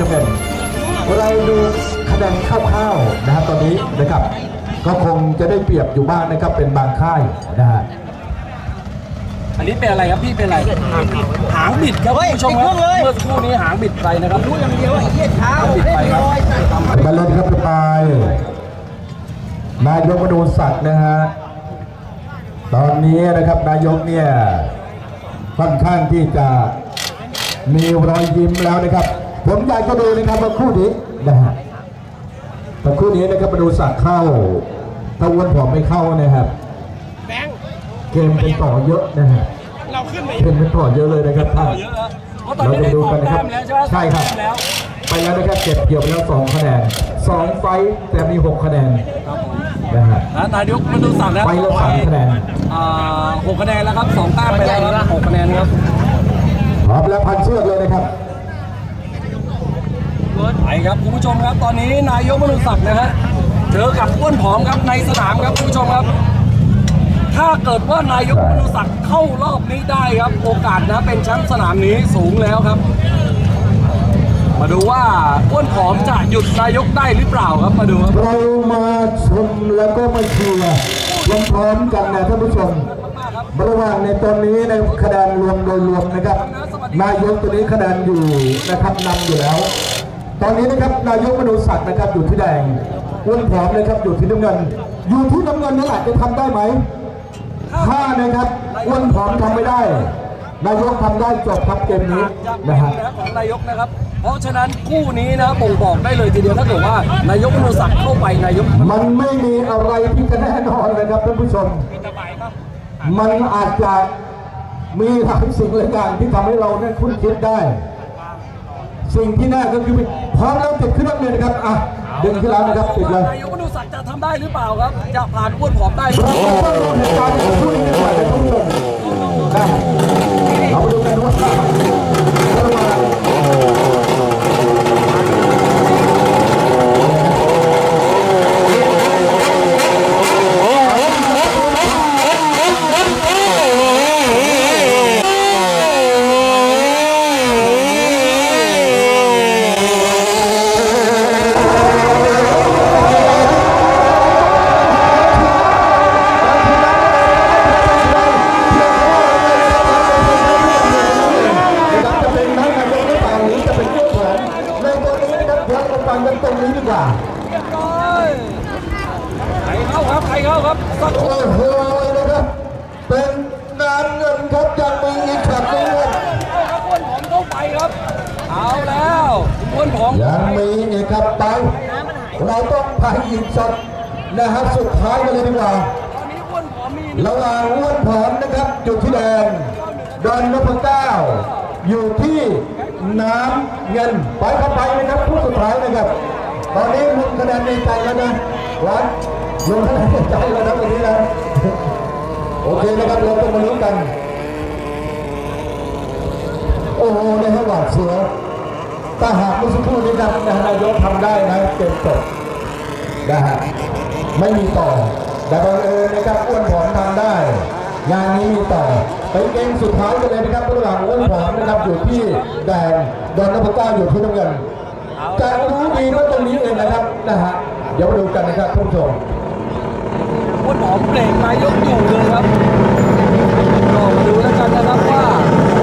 ำเงินเราดูคะแนนคร่าวๆนะครับตอนนี้นะครับก็คงจะได้เปรียบอยู่บ้างนะครับเป็นบางค่ายนะฮะอันนี้เป็นอะไรครับพี่เป็นอะไรหางบิดครับผู้ชมครับเมื่อสักครู่นี้หางบิดไปนะครับรู้อย่างเดียวไอ้เหี้ยเท้าบิดไปครับมาเล่นครับไปนายกมนูศักดิ์นะฮะตอนนี้นะครับนายกเนี่ยค่อนข้างที่จะมีรอยยิ้มแล้วนะครับผมอยากจะดูนะครับว่าคู่นี้นะฮะแต่คู่นี้นะครับมนูศักดิ์เข้าถ้าวนผมไม่เข้านะครับเกมเป็นต่อเยอะนะฮะเกมเป็นต่อเยอะเลยนะครับท่านเราจะดูกันนะครับใช่ครับไปแล้วนะครับเก็บเกี่ยวไปแล้ว2คะแนน2ไฟแต่มี6คะแนนนะฮะนายกมนูศักดิ์นะไปแล้ว3คะแนน 6คะแนนแล้วครับ2แต้มไปแล้ว6คะแนนครับพร้อมแล้วพันเชือกเลยนะครับไปครับคุณผู้ชมครับตอนนี้นายกมนูศักดิ์นะฮะเจอกับอ้วนผอมครับในสนามครับคุณผู้ชมครับถ้าเกิดว่านายกมนูศักดิ์เข้ารอบนี้ได้ครับโอกาสนะเป็นแชมป์สนามนี้สูงแล้วครับมาดูว่าอ้วนผอมจะหยุดนายกได้หรือเปล่าครับมาดูครับเรามาชมแล้วก็มาเชียร์พร้อมๆกันนะท่านผู้ชมระหว่างในตอนนี้ในคะแนนรวมโดยรวมนะครับนายกตัวนี้คะแนนอยู่นะครับนำอยู่แล้วตอนนี้นะครับนายกมนูศักดิ์นะครับอยู่ที่แดงอ้วนผอมนะครับอยู่ที่น้ำเงินอยู่ที่น้ำเงินนี่แหละจะทำได้ไหมถ้านะครับอ้วนผอมทำไม่ได้นายกทำได้จบครับเกมนี้นะฮะของนายกนะครับเพราะฉะนั้นคู่นี้นะบ่งบอกได้เลยทีเดียวถ้าเกิดว่านายกมนูศักดิ์เข้าไปนายกมันไม่มีอะไรที่จะแน่นอนเลยครับท่านผู้ชมมันอาจจะมีหลายสิ่งหลายอย่างที่ทำให้เราเนี่ยคุ้นคิดได้สิ่งที่แน่ก็คือพร้อมแล้วติดขึ้นเลยนะครับอ่ะดึงขึ้นแล้วนะครับติดเลยนายกมนูศักดิ์จะทำได้หรือเปล่าครับจะผ่านอ้วนผอมได้เราดูกันว่าตรงนี้ดีกว่าใครเข้าครับใครเข้าครับโอ้โหนะครับเป็นงานเงินครับยังมีอีกครับนึงครับอ้วนผอมเข้าไปครับเอาแล้วอ้วนผอมยังมีอีกครับไปเราต้องไปอีกช็อตนะฮะสุดท้ายกันเลยดีกว่าตอนนี้อ้วนผอมมีระหว่างอ้วนผอมนะครับอยู่ที่แดงดอนนพเก้าอยู่ที่น้ำเงินไปเข้าไปนะครับผู้สุดท้ายนะครับตอนนี้ลงคะแนนในใจแล้วนะวัดลงคะแนนในใจแล้วนะวันนี้นะโอเคนะครับเราต้องมาลุ้นกันโอ้โหในระหว่างเสือถ้าหากเมื่อสักครู่นี้นะนายกทำได้นะเกมจบนะฮะไม่มีต่อแต่บังเอิญนะครับอ้วนผอมทำได้งานนี้มีต่อไปเกมสุดท้ายกันเลยนะครับระหว่างอ้วนผอมนะครับอยู่ที่แดงดอนนพเก้าอยู่ที่น้ำเงินจะรู้ดีว่าตรงนี้เองนะครับนะฮะเดี๋ยวมาดูกันนะครับท่านผู้ชมอ้วนผอมเบรกนายกอยู่เลยครับลองดูแล้วกันนะครับว่า